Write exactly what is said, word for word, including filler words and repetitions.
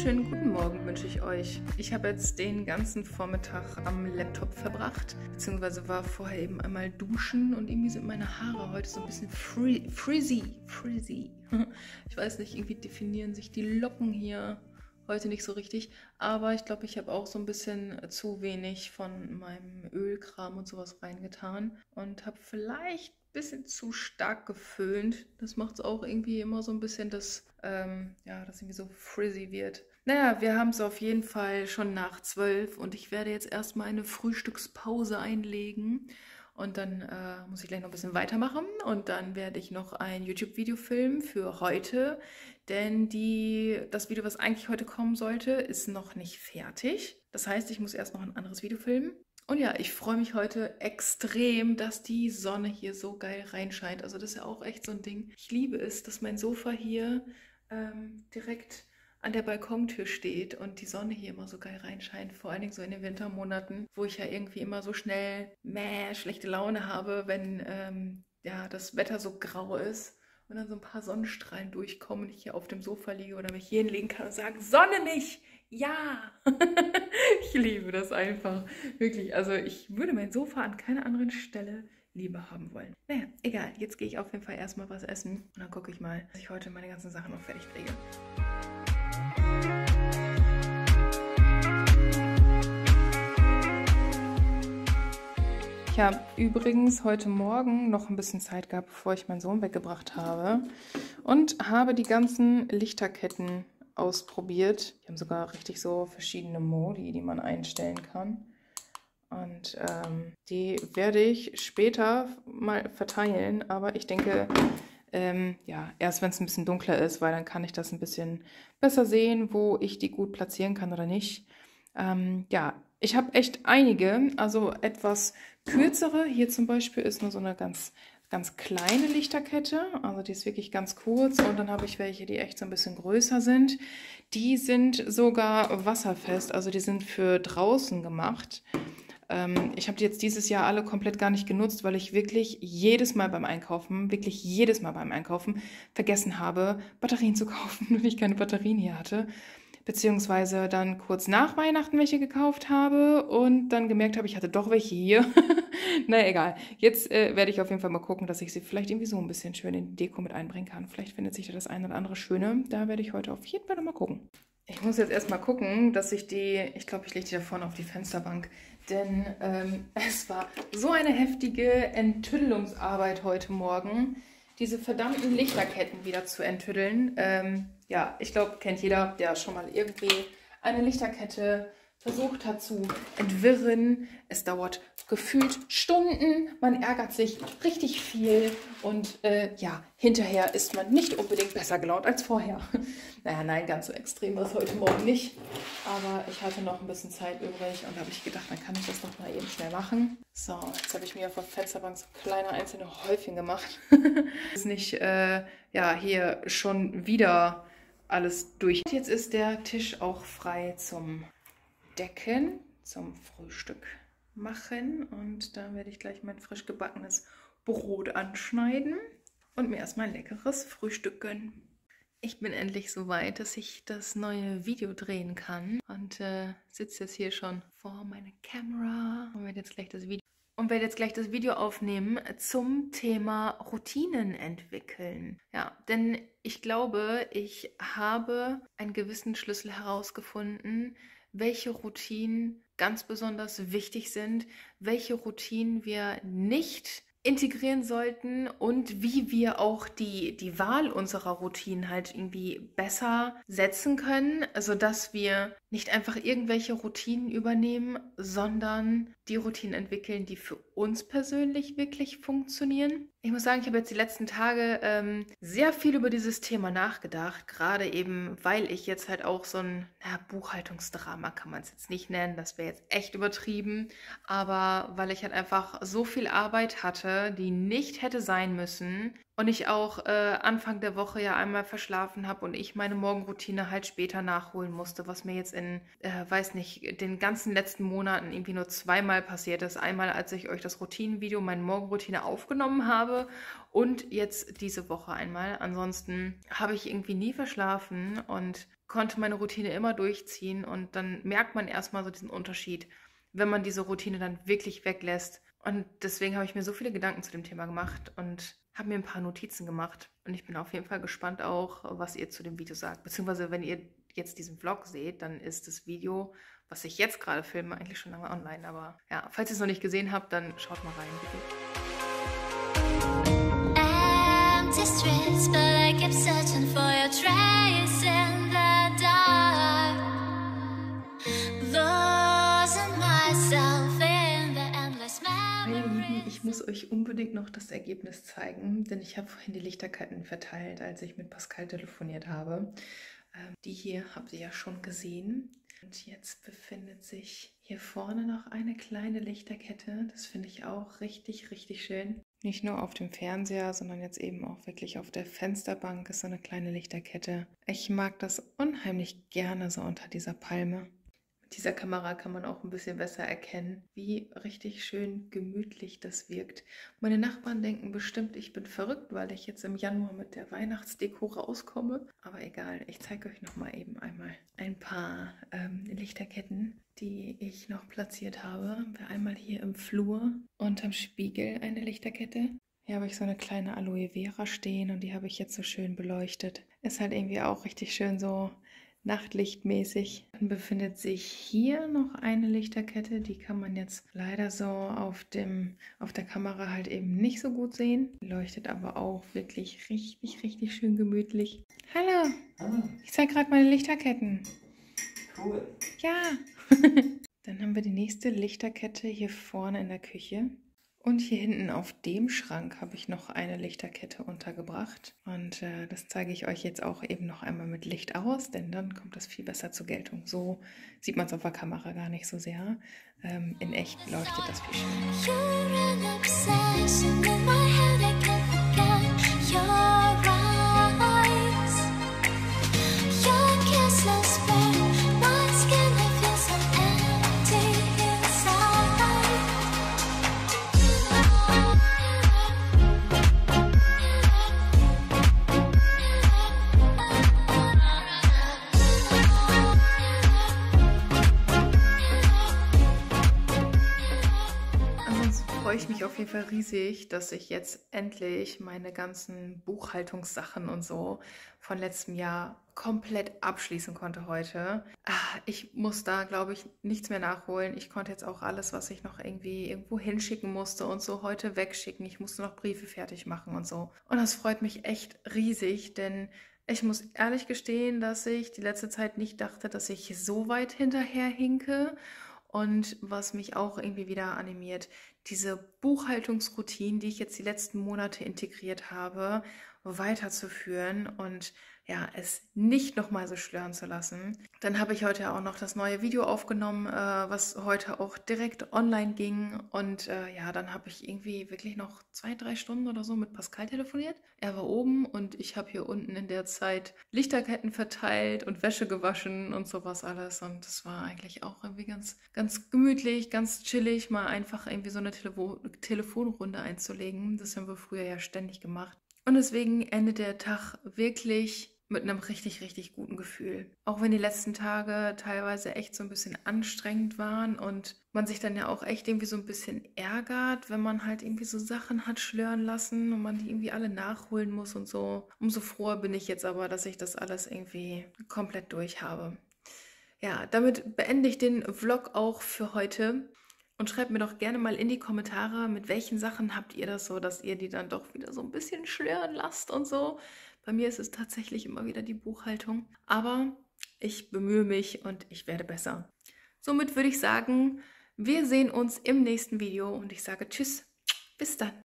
wunderschönen guten Morgen wünsche ich euch. Ich habe jetzt den ganzen Vormittag am Laptop verbracht, beziehungsweise war vorher eben einmal duschen und irgendwie sind meine Haare heute so ein bisschen free, frizzy, frizzy. Ich weiß nicht, irgendwie definieren sich die Locken hier heute nicht so richtig, aber ich glaube, ich habe auch so ein bisschen zu wenig von meinem Ölkram und sowas reingetan und habe vielleicht ein bisschen zu stark geföhnt. Das macht es auch irgendwie immer so ein bisschen, dass ähm, ja, das irgendwie so frizzy wird. Naja, wir haben es auf jeden Fall schon nach zwölf und ich werde jetzt erstmal eine Frühstückspause einlegen. Und dann äh, muss ich gleich noch ein bisschen weitermachen und dann werde ich noch ein YouTube-Video filmen für heute, denn die, das Video, was eigentlich heute kommen sollte, ist noch nicht fertig. Das heißt, ich muss erst noch ein anderes Video filmen. Und ja, ich freue mich heute extrem, dass die Sonne hier so geil reinscheint. Also das ist ja auch echt so ein Ding. Ich liebe es, dass mein Sofa hier ähm, direkt an der Balkontür steht und die Sonne hier immer so geil reinscheint, vor allen Dingen so in den Wintermonaten, wo ich ja irgendwie immer so schnell mäh, schlechte Laune habe, wenn ähm, ja, das Wetter so grau ist und dann so ein paar Sonnenstrahlen durchkommen und ich hier auf dem Sofa liege oder mich hier hinlegen kann und sagen, Sonne mich! Ja! Ich liebe das einfach, wirklich. Also ich würde mein Sofa an keiner anderen Stelle lieber haben wollen. Naja, egal, jetzt gehe ich auf jeden Fall erstmal was essen und dann gucke ich mal, dass ich heute meine ganzen Sachen noch fertig kriege. Ich habe übrigens heute Morgen noch ein bisschen Zeit gehabt, bevor ich meinen Sohn weggebracht habe und habe die ganzen Lichterketten ausprobiert. Die haben sogar richtig so verschiedene Modi, die man einstellen kann. Und ähm, die werde ich später mal verteilen, aber ich denke, ähm, ja, erst wenn es ein bisschen dunkler ist, weil dann kann ich das ein bisschen besser sehen, wo ich die gut platzieren kann oder nicht. Ähm, ja, ich habe echt einige, also etwas kürzere. Hier zum Beispiel ist nur so eine ganz, ganz kleine Lichterkette, also die ist wirklich ganz kurz. Und dann habe ich welche, die echt so ein bisschen größer sind. Die sind sogar wasserfest, also die sind für draußen gemacht. Ähm, ich habe die jetzt dieses Jahr alle komplett gar nicht genutzt, weil ich wirklich jedes Mal beim Einkaufen, wirklich jedes Mal beim Einkaufen vergessen habe, Batterien zu kaufen und ich keine Batterien hier hatte. Beziehungsweise dann kurz nach Weihnachten welche gekauft habe und dann gemerkt habe, ich hatte doch welche hier. Naja, egal. Jetzt äh, werde ich auf jeden Fall mal gucken, dass ich sie vielleicht irgendwie so ein bisschen schön in die Deko mit einbringen kann. Vielleicht findet sich da das eine oder andere Schöne. Da werde ich heute auf jeden Fall mal gucken. Ich muss jetzt erstmal gucken, dass ich die, ich glaube, ich lege die da vorne auf die Fensterbank, denn ähm, es war so eine heftige Enttüdelungsarbeit heute Morgen, diese verdammten Lichterketten wieder zu enttüdeln. Ähm, ja, ich glaube, kennt jeder, der schon mal irgendwie eine Lichterkette versucht hat zu entwirren. Es dauert gefühlt Stunden, man ärgert sich richtig viel und äh, ja, hinterher ist man nicht unbedingt besser gelaunt als vorher. Naja, nein, ganz so extrem war es heute Morgen nicht, aber ich hatte noch ein bisschen Zeit übrig und da habe ich gedacht, dann kann ich das doch mal eben schnell machen. So, jetzt habe ich mir auf der Fensterbank so kleine einzelne Häufchen gemacht. Ist nicht, äh, ja, hier schon wieder alles durch. Jetzt ist der Tisch auch frei zum Decken, zum Frühstück machen und da werde ich gleich mein frisch gebackenes Brot anschneiden und mir erstmal ein leckeres Frühstück gönnen. Ich bin endlich so weit, dass ich das neue Video drehen kann und äh, sitze jetzt hier schon vor meiner Kamera und werde jetzt gleich das Video und werde jetzt gleich das Video aufnehmen zum Thema Routinen entwickeln. Ja, denn ich glaube, ich habe einen gewissen Schlüssel herausgefunden, welche Routinen ganz besonders wichtig sind, welche Routinen wir nicht integrieren sollten und wie wir auch die, die Wahl unserer Routinen halt irgendwie besser setzen können, sodass wir nicht einfach irgendwelche Routinen übernehmen, sondern die Routinen entwickeln, die für uns persönlich wirklich funktionieren. Ich muss sagen, ich habe jetzt die letzten Tage ähm, sehr viel über dieses Thema nachgedacht, gerade eben, weil ich jetzt halt auch so ein na, Buchhaltungsdrama kann man es jetzt nicht nennen, das wäre jetzt echt übertrieben, aber weil ich halt einfach so viel Arbeit hatte, die nicht hätte sein müssen und ich auch äh, Anfang der Woche ja einmal verschlafen habe und ich meine Morgenroutine halt später nachholen musste, was mir jetzt in, äh, weiß nicht, den ganzen letzten Monaten irgendwie nur zweimal passiert ist. Einmal, als ich euch das Routinenvideo, meine Morgenroutine aufgenommen habe und jetzt diese Woche einmal. Ansonsten habe ich irgendwie nie verschlafen und konnte meine Routine immer durchziehen und dann merkt man erstmal so diesen Unterschied, wenn man diese Routine dann wirklich weglässt. Und deswegen habe ich mir so viele Gedanken zu dem Thema gemacht und habe mir ein paar Notizen gemacht. Und ich bin auf jeden Fall gespannt auch, was ihr zu dem Video sagt. Beziehungsweise, wenn ihr jetzt diesen Vlog seht, dann ist das Video, was ich jetzt gerade filme, eigentlich schon lange online. Aber ja, falls ihr es noch nicht gesehen habt, dann schaut mal rein, bitte. Empty streets, but I keep searching for your trace in the dark. Losing myself in the endless memories. Meine Lieben, ich muss euch unbedingt noch das Ergebnis zeigen, denn ich habe vorhin die Lichterketten verteilt, als ich mit Pascal telefoniert habe. Ähm, die hier habt ihr ja schon gesehen. Und jetzt befindet sich hier vorne noch eine kleine Lichterkette. Das finde ich auch richtig, richtig schön. Nicht nur auf dem Fernseher, sondern jetzt eben auch wirklich auf der Fensterbank ist so eine kleine Lichterkette. Ich mag das unheimlich gerne so unter dieser Palme. Mit dieser Kamera kann man auch ein bisschen besser erkennen, wie richtig schön gemütlich das wirkt. Meine Nachbarn denken bestimmt, ich bin verrückt, weil ich jetzt im Januar mit der Weihnachtsdeko rauskomme. Aber egal, ich zeige euch noch mal eben einmal ein paar ähm, Lichterketten, die ich noch platziert habe. Einmal hier im Flur unterm Spiegel eine Lichterkette. Hier habe ich so eine kleine Aloe Vera stehen und die habe ich jetzt so schön beleuchtet. Ist halt irgendwie auch richtig schön so nachtlichtmäßig. Dann befindet sich hier noch eine Lichterkette, die kann man jetzt leider so auf dem auf der Kamera halt eben nicht so gut sehen. Leuchtet aber auch wirklich richtig, richtig schön gemütlich. Hallo! Hallo. Ich zeige gerade meine Lichterketten. Cool. Ja! Dann haben wir die nächste Lichterkette hier vorne in der Küche. Und hier hinten auf dem Schrank habe ich noch eine Lichterkette untergebracht. Und äh, das zeige ich euch jetzt auch eben noch einmal mit Licht aus, denn dann kommt das viel besser zur Geltung. So sieht man es auf der Kamera gar nicht so sehr. Ähm, in echt leuchtet das viel schöner. Freue ich mich auf jeden Fall riesig, dass ich jetzt endlich meine ganzen Buchhaltungssachen und so von letztem Jahr komplett abschließen konnte heute. Ich muss da, glaube ich, nichts mehr nachholen. Ich konnte jetzt auch alles, was ich noch irgendwie irgendwo hinschicken musste und so heute wegschicken. Ich musste noch Briefe fertig machen und so. Und das freut mich echt riesig, denn ich muss ehrlich gestehen, dass ich die letzte Zeit nicht dachte, dass ich so weit hinterher hinke. Und was mich auch irgendwie wieder animiert, diese Buchhaltungsroutinen, die ich jetzt die letzten Monate integriert habe, weiterzuführen und ja, es nicht nochmal so schlören zu lassen. Dann habe ich heute auch noch das neue Video aufgenommen, äh, was heute auch direkt online ging. Und äh, ja, dann habe ich irgendwie wirklich noch zwei, drei Stunden oder so mit Pascal telefoniert. Er war oben und ich habe hier unten in der Zeit Lichterketten verteilt und Wäsche gewaschen und sowas alles. Und das war eigentlich auch irgendwie ganz, ganz gemütlich, ganz chillig, mal einfach irgendwie so eine Telefo- Telefonrunde einzulegen. Das haben wir früher ja ständig gemacht. Und deswegen endet der Tag wirklich mit einem richtig, richtig guten Gefühl. Auch wenn die letzten Tage teilweise echt so ein bisschen anstrengend waren und man sich dann ja auch echt irgendwie so ein bisschen ärgert, wenn man halt irgendwie so Sachen hat schlören lassen und man die irgendwie alle nachholen muss und so. Umso froher bin ich jetzt aber, dass ich das alles irgendwie komplett durch habe. Ja, damit beende ich den Vlog auch für heute. Und schreibt mir doch gerne mal in die Kommentare, mit welchen Sachen habt ihr das so, dass ihr die dann doch wieder so ein bisschen schlören lasst und so. Bei mir ist es tatsächlich immer wieder die Buchhaltung. Aber ich bemühe mich und ich werde besser. Somit würde ich sagen, wir sehen uns im nächsten Video und ich sage Tschüss, bis dann.